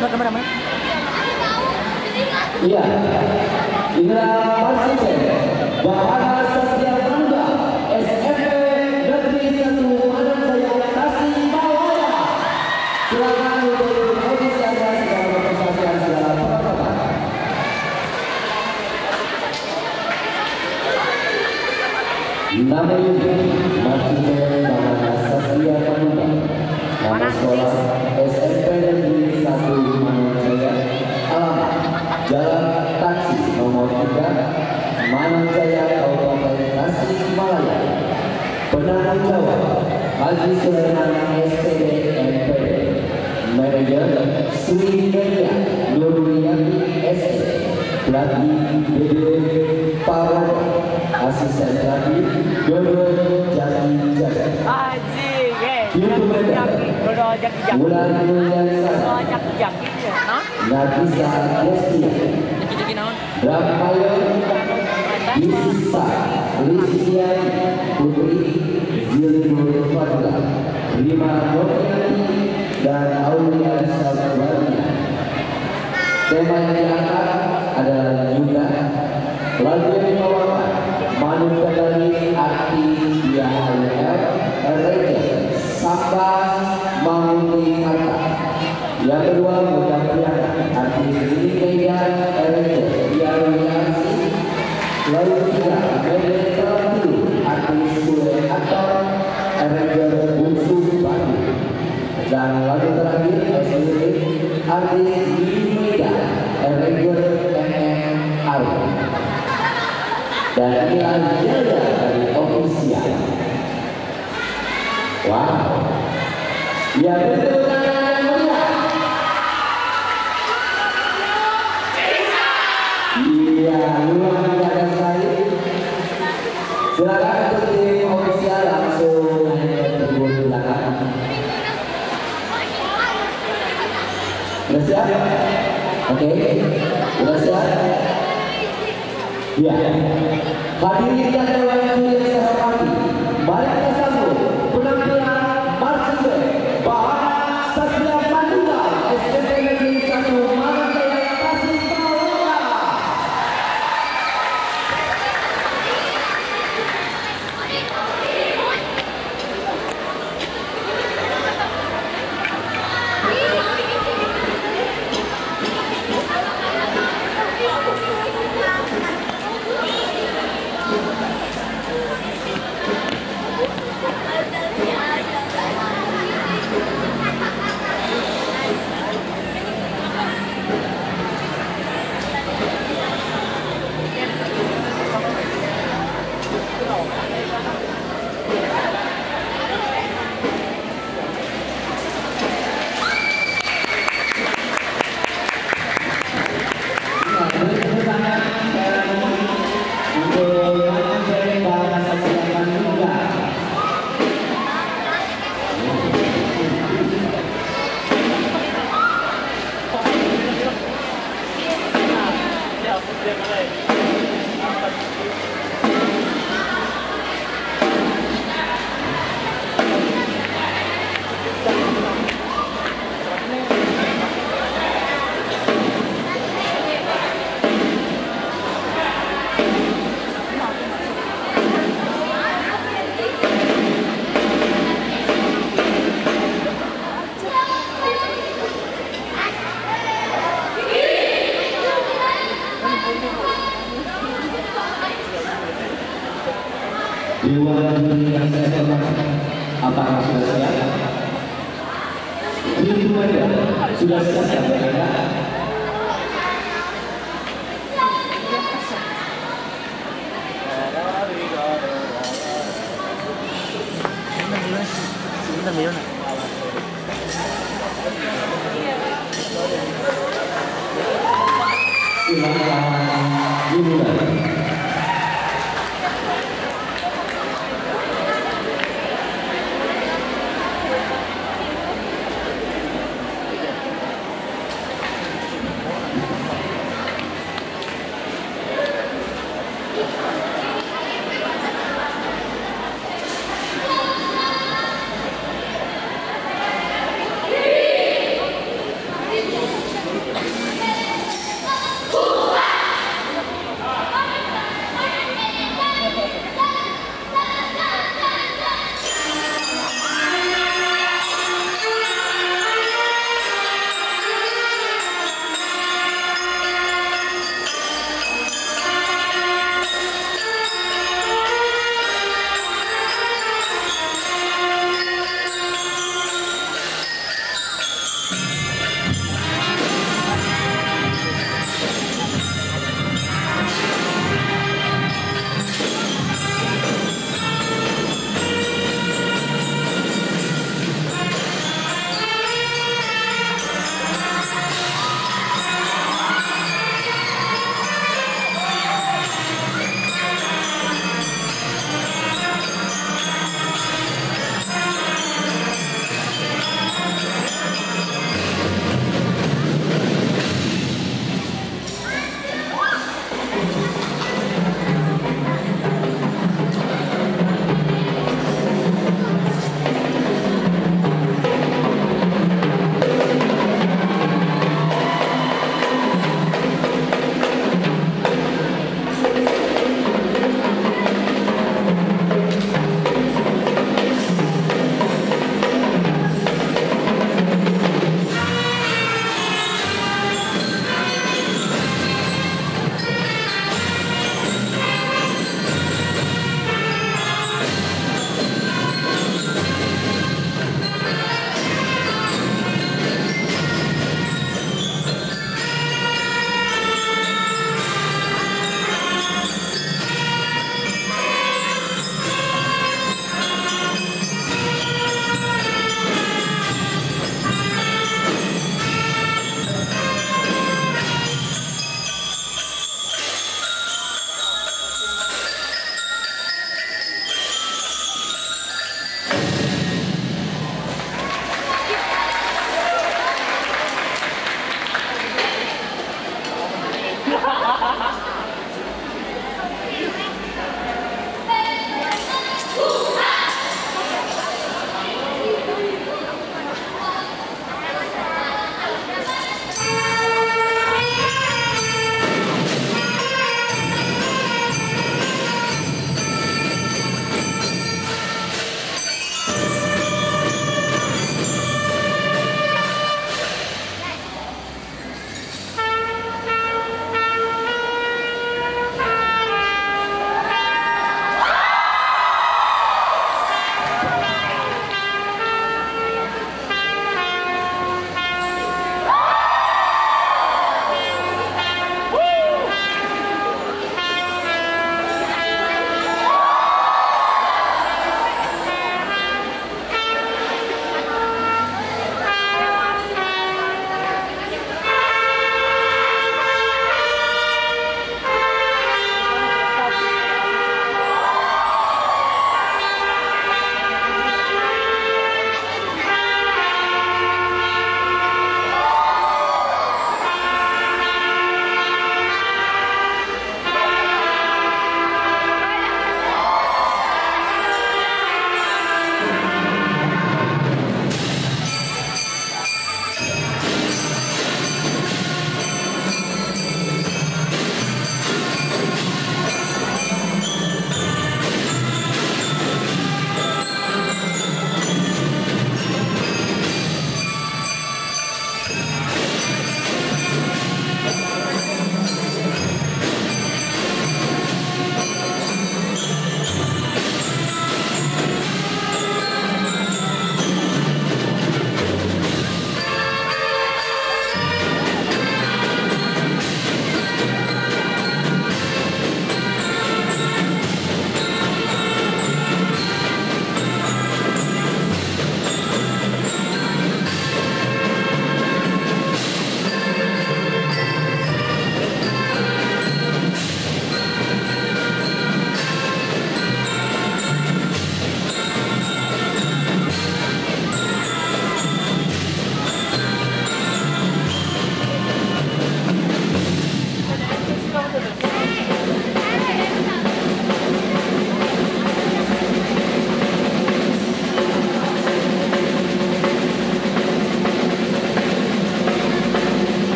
Kameramen. Iya, inilah Marsipen Bahana Saskia Mangga SMP Negeri 1 Mananjaya Tasikmalaya. Silakan untuk audisi Anda segala persaksian segala perlengkapan. Nama unit Marsipen Bahana Saskia Mangga. Nama sekolah SMP Negeri 1 Mananjaya. Alamat Jalan Taksi nomor 3 Mananjaya Kabupaten Tasikmalaya. Penanggung jawab Haji Sulaiman SPD MPD. Manajer Sri Media Nurwiyati SD. Pelatih BD Parodo. Asisten pelatih Dodo Jati Jaga. Bulan Nafisa Lestia Dramayon Yusfa Lisian Putri Zilnur Fadla Rima Noviati dan Aulia Sabarnya. Tema yang diangkat adalah juga lagu yang dibawakan Manu Kadali Arti Dia Raja Sambas Mamuti Harta. Yang kedua mudah-mudahan artis ini media Raja Dia Ruliansi. Lalu ketiga media artis Sule Aktor Raja Bungsu Bandung. Dan lalu terakhir SLT artis di media Raja MM Arun. Dan inilah jeda dari ofisial. Wow. Ya betul kan yang mulia. Iya luar biasa sekali. Silakan untuk tim ofisial langsung naik ke tribun belakang. Sudah siap? Oke. Sudah siap? Ya. Hadirin yang saya hormati, mari kita sambut penampilan Marsipen Bahana Saskia Mangga SMP Negeri 1 Mananjaya Tasikmalaya. Dewa yang saya hormati, apakah sudah siap? Itu ada, sudah siap ya mereka? Silakan dimulai.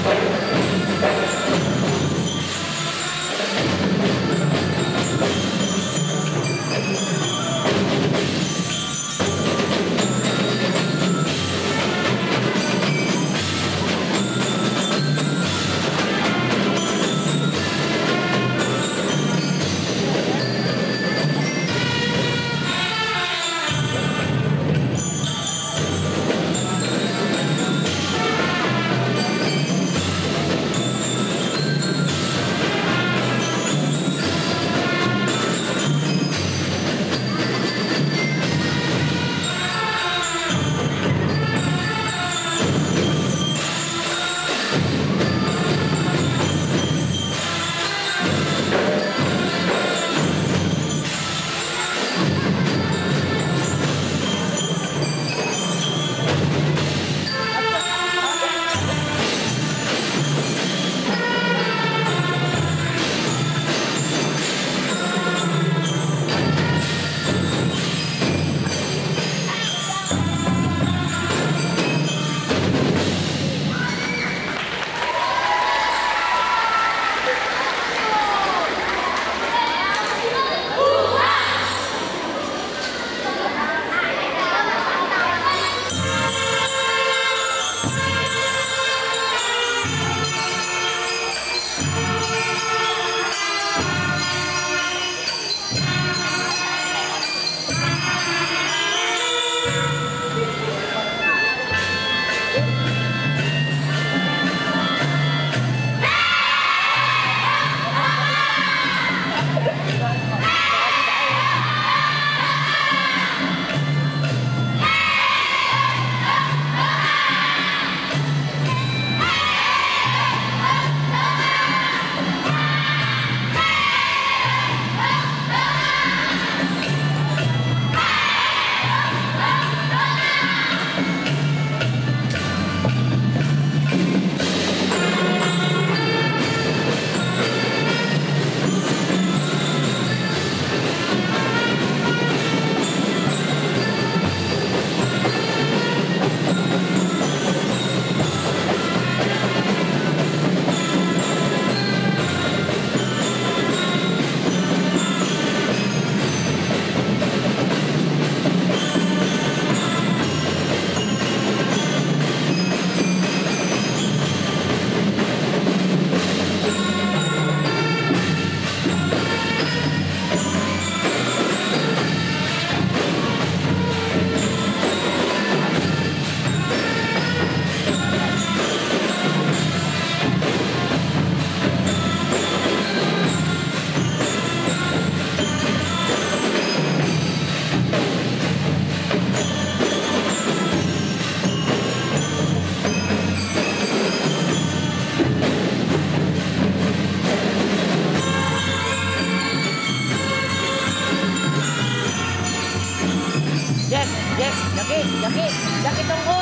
Jaki tunggu.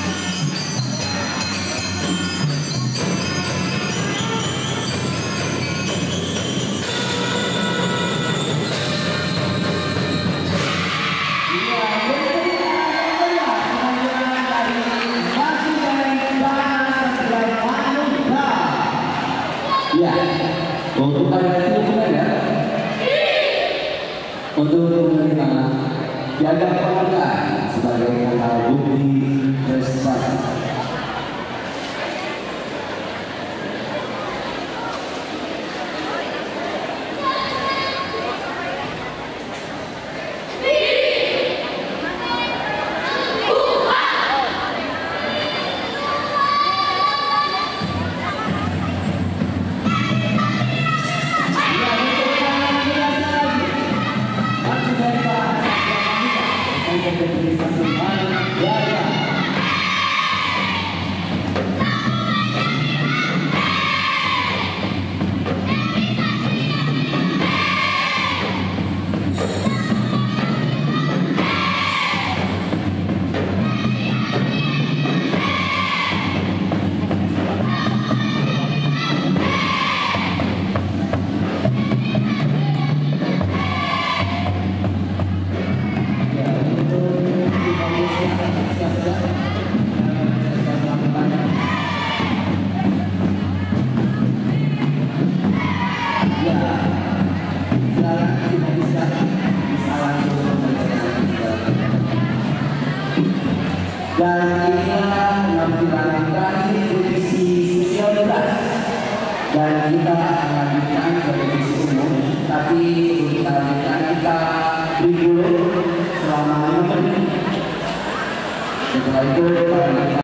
Ya, untuk kalian dukungan ya, untuk menerima piagam penghargaan sebagai kata bukti prestasi. Terima kasih. dan kita akan lanjutkan ke divisi umum. Tapi kita break dulu selama 5 menit. Setelah itu